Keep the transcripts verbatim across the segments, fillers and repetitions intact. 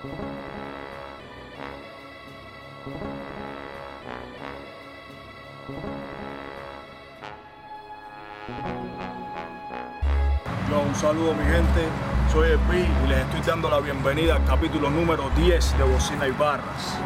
Yo, un saludo mi gente, soy el Pi y les estoy dando la bienvenida al capítulo número diez de Bocina y Barras.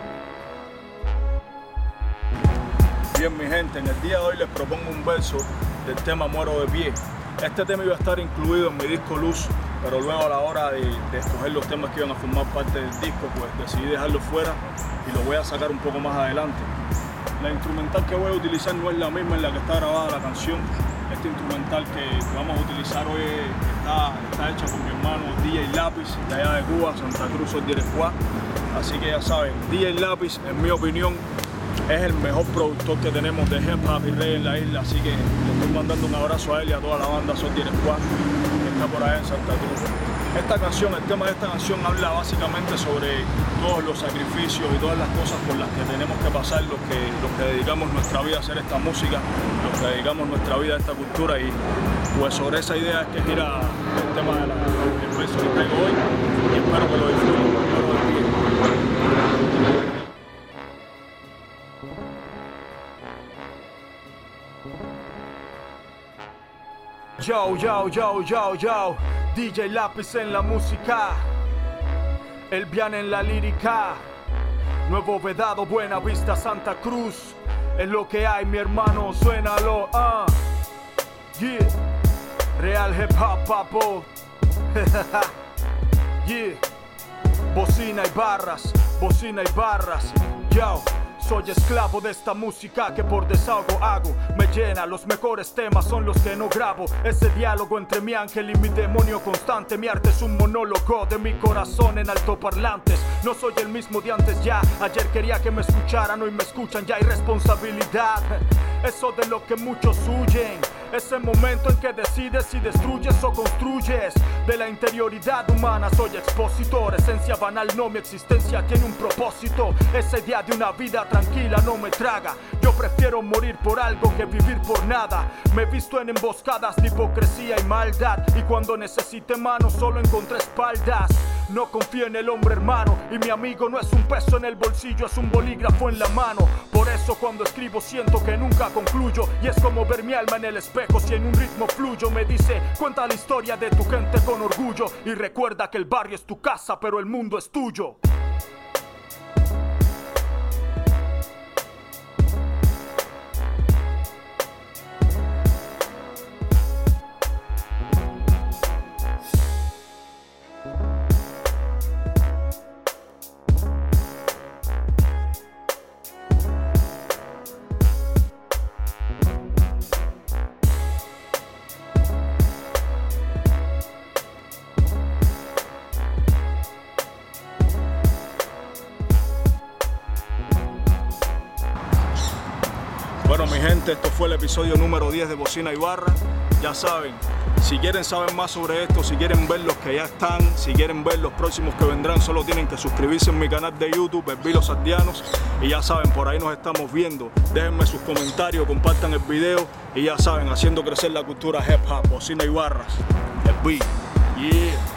Bien mi gente, en el día de hoy les propongo un verso del tema Muero de Pie. Este tema iba a estar incluido en mi disco Luz, pero luego a la hora de, de escoger los temas que iban a formar parte del disco, pues decidí dejarlo fuera y lo voy a sacar un poco más adelante. La instrumental que voy a utilizar no es la misma en la que está grabada la canción. Este instrumental que vamos a utilizar hoy está, está hecha por mi hermano D J Lápiz, de allá de Cuba, Santa Cruz, Direcua. Así que ya saben, D J Lápiz, en mi opinión, es el mejor productor que tenemos de hip hop y reggae en la isla. Así que le estoy mandando un abrazo a él y a toda la banda Sol Direcua que está por allá en Santa Cruz. Esta canción, el tema de esta canción habla básicamente sobre todos los sacrificios y todas las cosas por las que tenemos que pasar los que, los que dedicamos nuestra vida a hacer esta música, los que dedicamos nuestra vida a esta cultura, y pues sobre esa idea es que gira el tema del de verso que traigo hoy y espero que lo disfruten. Yo, yo, yo, yo, yo, D J Lápiz en la música, el Viane en la lírica, Nuevo Vedado, Buena Vista, Santa Cruz, es lo que hay mi hermano, suénalo, ah, uh. Yeah, real hip hop, papo, yeah, Bocina y Barras, Bocina y Barras, yo. Soy esclavo de esta música que por desahogo hago. Me llena, los mejores temas son los que no grabo. Ese diálogo entre mi ángel y mi demonio constante. Mi arte es un monólogo de mi corazón en altoparlantes. No soy el mismo de antes ya. Ayer quería que me escucharan, hoy me escuchan, ya hay responsabilidad. Eso de lo que muchos huyen. Ese momento en que decides si destruyes o construyes. De la interioridad humana soy expositor. Esencia banal, no, mi existencia tiene un propósito. Esa idea de una vida tranquila no me traga. Yo prefiero morir por algo que vivir por nada. Me he visto en emboscadas de hipocresía y maldad, y cuando necesité manos solo encontré espaldas. No confío en el hombre hermano, y mi amigo no es un peso en el bolsillo, es un bolígrafo en la mano. Por eso cuando escribo siento que nunca concluyo, y es como ver mi alma en el espejo. Si en un ritmo fluyo, me dice cuenta la historia de tu gente con orgullo, y recuerda que el barrio es tu casa pero el mundo es tuyo. Bueno mi gente, esto fue el episodio número diez de Bocina y Barra. Ya saben, si quieren saber más sobre esto, si quieren ver los que ya están, si quieren ver los próximos que vendrán, solo tienen que suscribirse en mi canal de YouTube, El Pi Los Ardianos. Y ya saben, por ahí nos estamos viendo. Déjenme sus comentarios, compartan el video y ya saben, haciendo crecer la cultura hip hop, Bocina y Barras, El Pi. Yeah.